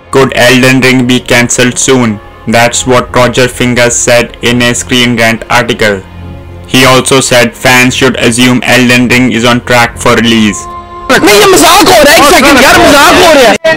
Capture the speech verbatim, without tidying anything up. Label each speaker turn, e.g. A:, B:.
A: Could Elden Ring be cancelled soon? That's what Roger Fingers said in a Screen Rant article. He also said fans should assume Elden Ring is on track for release.
B: नहीं ये मजाक हो रहा है एक second यार मजाक हो रहा है